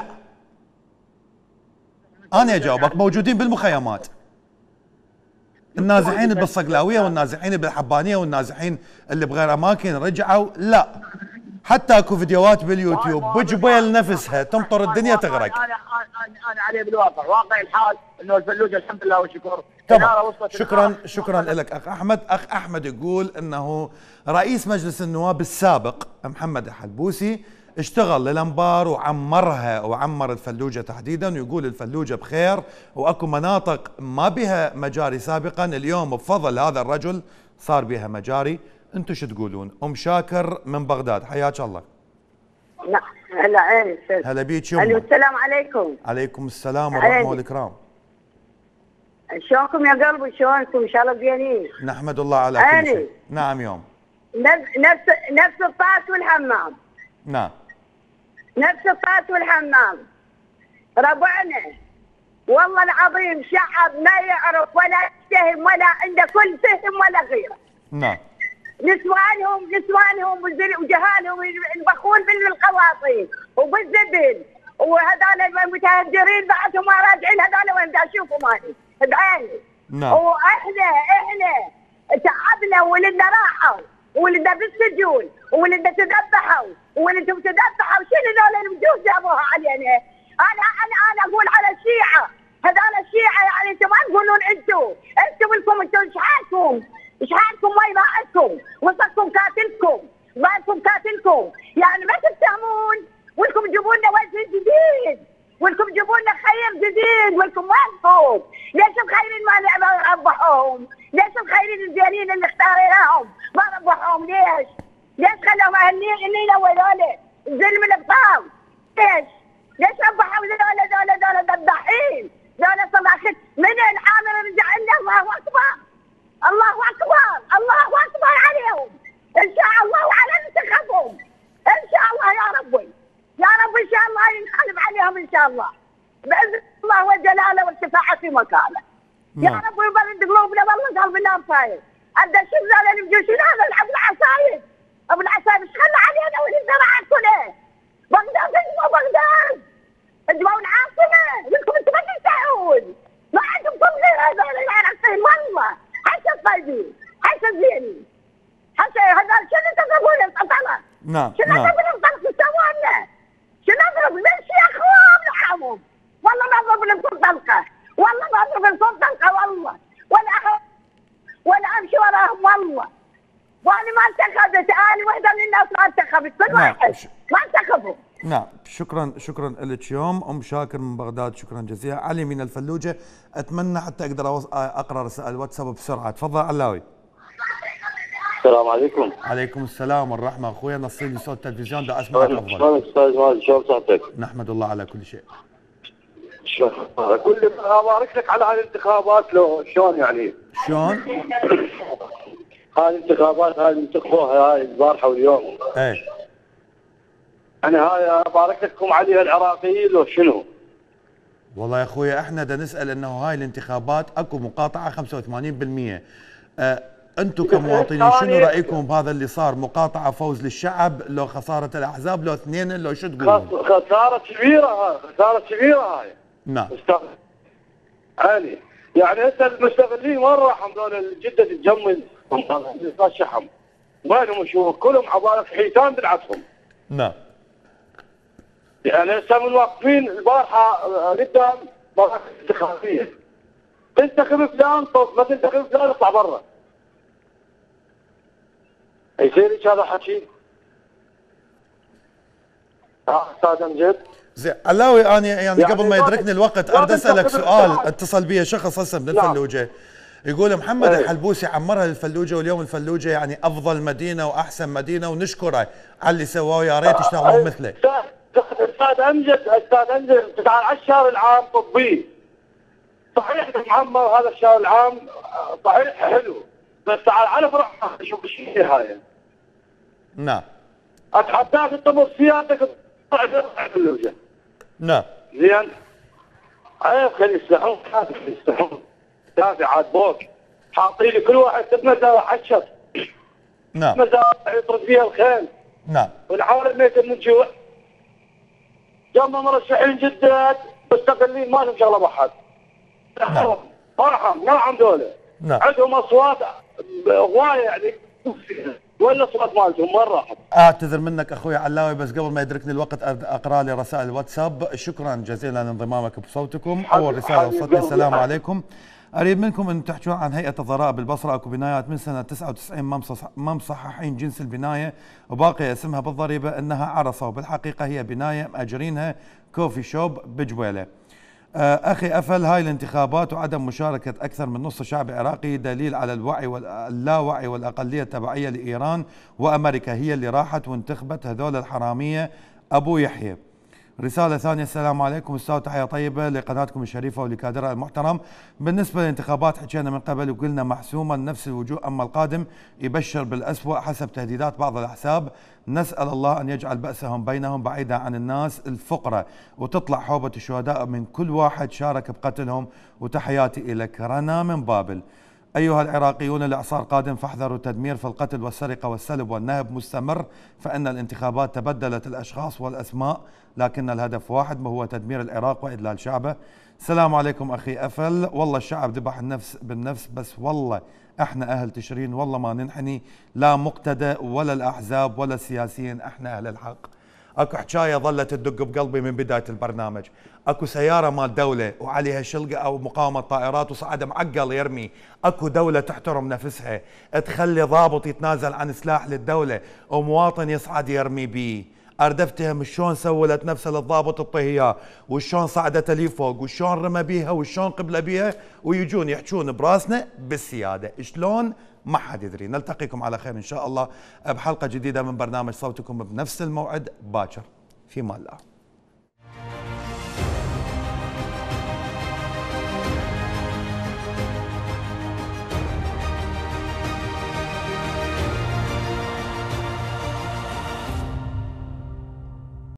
Speaker 1: انا اجاوبك موجودين بالمخيمات. النازحين بالصقلاويه والنازحين بالحبانيه والنازحين اللي بغير اماكن رجعوا؟ لا. حتى اكو فيديوهات باليوتيوب بجبيل نفسها تمطر الدنيا تغرق.
Speaker 15: انا انا انا عليه بالواقع، واقع الحال انه الفلوجه الحمد لله والشكر.
Speaker 1: تمام شكرا شكرا لك اخ احمد. اخ احمد يقول انه رئيس مجلس النواب السابق محمد حلبوسي اشتغل للانبار وعمرها وعمر الفلوجه تحديدا، ويقول الفلوجه بخير واكو مناطق ما بها مجاري سابقا اليوم بفضل هذا الرجل صار بها مجاري. انتم شو تقولون؟ ام شاكر من بغداد حياك الله.
Speaker 16: نعم هلا عيني استاذ.
Speaker 1: هلا بيك يمه.
Speaker 16: السلام عليكم.
Speaker 1: عليكم السلام ورحمه والاكرام.
Speaker 16: شلونكم يا قلبي؟ شلونكم؟ ان شاء الله زينين.
Speaker 1: نحمد الله على كل شيء. نعم يوم.
Speaker 16: نفس نفس الطاس والحمام.
Speaker 1: نعم.
Speaker 16: نفس الطاس والحمام. ربعنا والله العظيم شعب ما يعرف ولا يتهم ولا عنده كل فهم ولا غيره.
Speaker 1: نعم.
Speaker 16: نسوانهم نسوانهم وجهالهم ينبخون بالقواصي وبالزبل، وهذول المتهجرين بعدهم ما راجعين، هذول وين بدي اشوفهم مالي بعيني.
Speaker 1: نعم.
Speaker 16: واحنا احنا تعبنا وولدنا راحوا وولدنا بالسجون وولدنا تذبحوا وولدهم تذبحوا، شنو ذول المجوس جابوها علينا؟ انا انا انا اقول على الشيعه، هذول الشيعه يعني انتم ما تقولون انتم، انتم لكم انتم ايش حالكم؟ ايش حالكم؟ ما يضاعكم، وصلكم كاتلكم، ضاعكم كاتلكم، يعني ما تتهمون ولكم تجيبوا لنا وجه جديد، ولكم تجيبوا لنا خير جديد، ولكم وينكم؟ ليش الخيرين ما ربحوهم؟ ليش الخيرين الزينين اللي اختاريناهم ما ربحوهم؟ ليش؟ ليش خلوهم اهلينا وذولا الظلم الابطال؟ ليش؟ ليش ربحوا ذولا ذولا ذولا ذباحين؟ ذولا صداقات من الحامل رجع لنا. الله اكبر الله اكبر الله اكبر عليهم، ان شاء الله وعلى انتخابهم ان شاء الله يا ربي يا رب، ان شاء الله ينقلب عليهم ان شاء الله باذن الله وجلاله والشفاعه في مكانه. يا رب يبرد قلوبنا والله قلبنا صاير. عند شو ذول المجوسين هذا ابو العصايب ابو العصايب ايش خلى علينا وللزرعه كله؟ بغداد اسمه بغداد اجمعوا العاصمه، لكم انتم ما تنتهون، ما عندكم غير هذول العراقيين والله، حتى الطيبين حتى الزينين حتى هذول شنو تضربون الطلق؟
Speaker 1: نعم
Speaker 16: شنو تضربون الطلق سووا لنا؟ شنو نضرب ليش يا اخوان نحمهم؟ والله ما اضرب لكم طلقه، والله ما اضرب لكم طلقه والله، ولا أخ... ولا امشي وراهم والله، وانا ما انتخبت، انا وحده من الناس ما انتخبت، كل واحد ما انتخبوا.
Speaker 1: نعم شكرا شكرا لك يوم ام شاكر من بغداد، شكرا جزيلا. علي من الفلوجه، اتمنى حتى اقدر اقرا رسائل واتساب بسرعه، تفضل علاوي.
Speaker 17: السلام عليكم.
Speaker 1: عليكم السلام والرحمه اخويا، نصيني صوت التلفزيون دا اسمعك افضل.
Speaker 17: شلونك استاذ مازن، شلون صوتك؟
Speaker 1: نحمد الله على كل شيء.
Speaker 17: شلون؟ كل ابارك لك على هذه الانتخابات، لو شلون يعني؟
Speaker 1: شلون؟
Speaker 17: هذه الانتخابات هذه انتخبوها هاي البارحه واليوم.
Speaker 1: ايه.
Speaker 17: يعني هاي ابارك لكم عليها العراقيين لو شنو؟
Speaker 1: والله يا اخويا احنا دا نسال انه هاي الانتخابات اكو مقاطعه خمسة وثمانين بالمئة. أه انتم كمواطنين شنو رايكم بهذا اللي صار؟ مقاطعه فوز للشعب لو خساره الاحزاب لو اثنين لو شو تقولون؟
Speaker 17: خساره كبيره هاي، خساره كبيره هاي.
Speaker 1: نعم.
Speaker 17: يعني يعني هسه المستغلين وين راحوا هذول جده تجمل الشحم؟ وينهم شو كلهم عبالك حيتان بالعصهم.
Speaker 1: نعم.
Speaker 17: يعني هسه من واقفين البارحه قدام مراكز انتخابيه. تنتخب فلان طب ما تنتخب فلان اطلع برا. يصير هيك هذا حكي؟ ها استاذ امجد؟
Speaker 1: زين علاوي انا يعني, يعني قبل ما يدركني الوقت اريد اسالك سؤال، اتصل بي شخص هسه من الفلوجه يقول محمد أيه. الحلبوسي عمرها الفلوجه واليوم الفلوجه يعني افضل مدينه واحسن مدينه ونشكره على اللي سواه، يا ريت يشتغلون مثله.
Speaker 17: استاذ امجد استاذ امجد تعال على الشهر العام طبي. صحيح معمر هذا الشهر العام صحيح حلو، بس تعال على فرح شوف الشيء هاي.
Speaker 1: نعم.
Speaker 17: اتحداك تطبخ سيادتك الفلوجه.
Speaker 1: نعم.
Speaker 17: زين. عيب خلي يسلحون خلي يسلحون. دافع عاد بوك حاطين لي كل واحد ست مزارع عشر.
Speaker 1: نعم.
Speaker 17: مزارع يطرد فيها الخيل.
Speaker 1: نعم.
Speaker 17: والعالم ميت من الجوع. جنب مرشحين جداد مستقلين ما لهم شغله بحد. نعم. ارحم نعم دولة.
Speaker 1: نعم.
Speaker 17: عندهم اصوات هوايه يعني ولا اصوات مالتهم وين راحت؟
Speaker 1: اعتذر منك اخوي علاوي، بس قبل ما يدركني الوقت اقرا لي رسائل الواتساب. شكرا جزيلا لانضمامك بصوتكم. اول رساله وصلتني السلام عليكم، اريد منكم ان تحكوا عن هيئه الضرائب بالبصره، اكو بنايات من سنه تسعة وتسعين ما مصححين جنس البنايه وباقي اسمها بالضريبه انها عرصه، وبالحقيقه هي بنايه ماجرينها كوفي شوب بجويله. أخي أفل، هاي الانتخابات وعدم مشاركة أكثر من نصف الشعب العراقي دليل على الوعي واللاوعي والأقلية التبعية لإيران وأمريكا هي اللي راحت وانتخبت هذول الحرامية أبو يحيى. رسالة ثانية، السلام عليكم أستاذ، تحية طيبة لقناتكم الشريفة ولكادرها المحترم. بالنسبة للانتخابات حكينا من قبل وقلنا محسومة نفس الوجوه، أما القادم يبشر بالأسوأ حسب تهديدات بعض الأحزاب. نسأل الله أن يجعل بأسهم بينهم بعيدا عن الناس الفقراء وتطلع حوبة الشهداء من كل واحد شارك بقتلهم. وتحياتي إليك رنا من بابل. أيها العراقيون الإعصار قادم فاحذروا التدمير، في القتل والسرقة والسلب والنهب مستمر، فإن الانتخابات تبدلت الأشخاص والأسماء لكن الهدف واحد وهو تدمير العراق وإذلال شعبه. السلام عليكم أخي أفل. والله الشعب ذبح النفس بالنفس، بس والله احنا أهل تشرين، والله ما ننحني لا مقتدى ولا الأحزاب ولا السياسيين، احنا أهل الحق. اكو حكايه ظلت تدق بقلبي من بدايه البرنامج، اكو سياره مال دوله وعليها شلقه او مقاومه طائرات وصعد معقل يرمي، اكو دوله تحترم نفسها تخلي ضابط يتنازل عن سلاح للدوله ومواطن يصعد يرمي بيه. اريد افتهم شلون سولت نفسها للضابط الطهياه، وشلون صعدت لي فوق، وشلون رمى بيها، وشلون قبل بيها، ويجون يحجون براسنا بالسياده، شلون؟ ما حد يدري. نلتقيكم على خير ان شاء الله بحلقه جديده من برنامج صوتكم بنفس الموعد باكر، في امان الله.